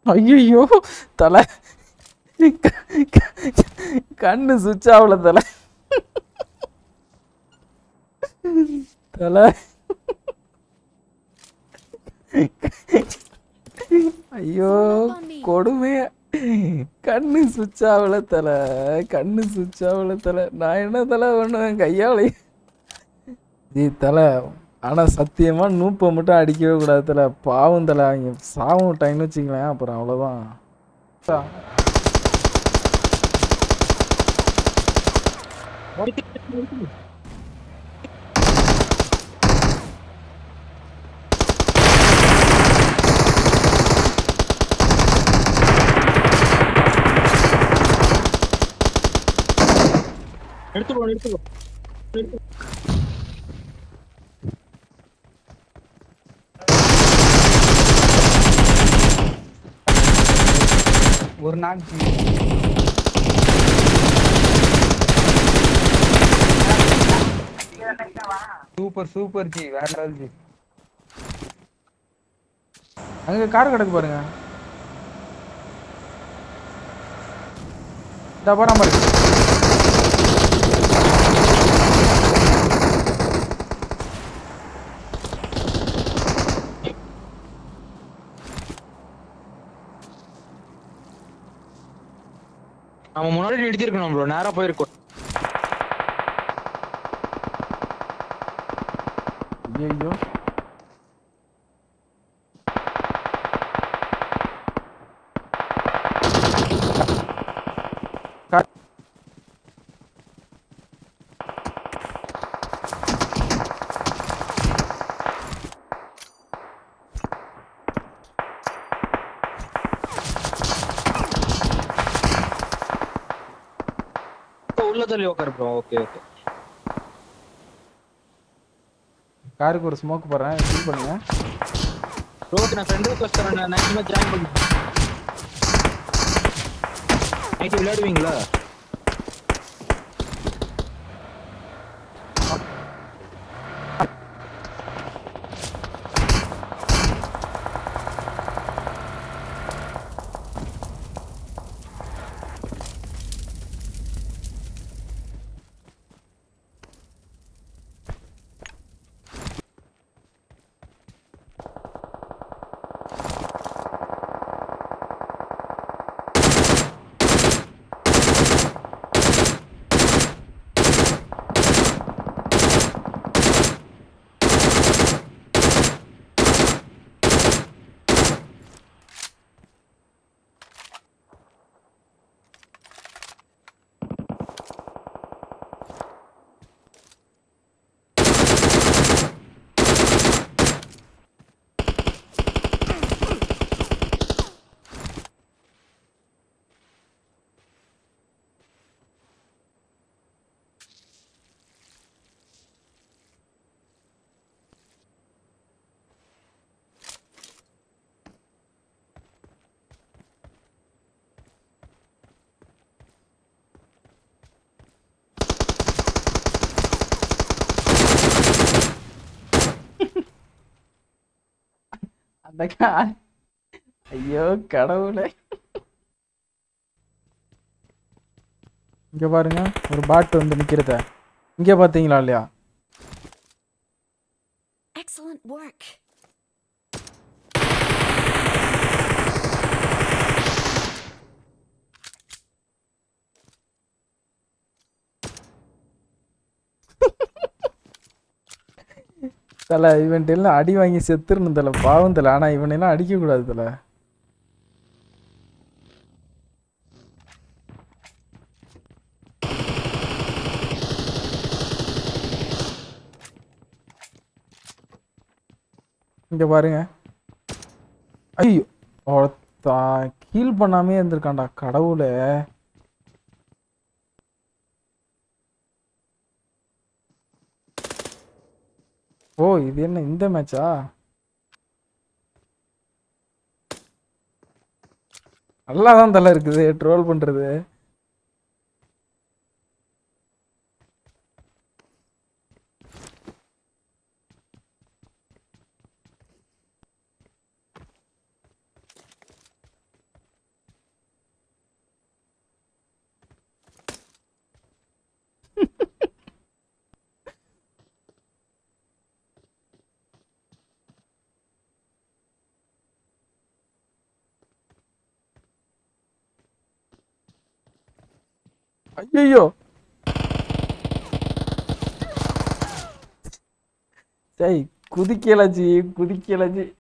ஐயோ தலை கண்ணு சுவிட்ச் ஆகல தலை தலை ஐயோ கொடுமைய கண்ணு சுவிட்ச் ஆகல தலை கண்ணு சுவிட்ச் ஆகல தலை நான் என்ன தலை பண்ணுவேன் கையாலே ஜி தலை ஆனா சத்தியமா நூப்பை மட்டும் அடிக்கவே கூடாது தலை பாவம் தலை அவங்க சாவம் விட்டாங்கன்னு வச்சுங்களேன் அப்புறம் அவ்வளோதான் எடுத்துக்கோ ஒரு நாள் சூப்பர் ஜி வேற லெவல் ஜி அங்க கார் கிடக்கு பாருங்க இந்த போற மாதிரி நம்ம முன்னாடி நிறுத்திருக்கணும் ப்ரோ நேரா போயிருக்கோம் ஐயோ உள்ள தள்ளி உட்காரு ப்ரோ ஓகே காருக்கு ஒரு ஸ்மோக் போடுறேன் ஃபீல் பண்ணுங்க ப்ரோ நான் ஃப்ரெண்ட் ரிக்வெஸ்ட் தரேன் நைட் மேட்ச் ஜாயின் பண்ணு நைட் விளையாடுவீங்களா அந்த ஐயோ கடவுளே இங்க பாருங்க ஒரு பாட் வந்து நிக்கிறத இங்க பாத்தீங்களா இல்லையா Excellent work. தல இவன்ட்டு எல்லாம் அடி வாங்கி செத்துருணும் தல பாவம் தல ஆனா இவனெல்லாம் அடிக்க கூடாது தல இங்க பாருங்க ஐயோ ஹீல் பண்ணாமே இருந்திருக்கான்டா கடவுளே ஓ இது என்ன இந்த மேட்சா நல்லாதான் தலை இருக்குது ட்ரோல் பண்றது ஐயோ சரி குதிக்கலஜி குதிக்கலஜி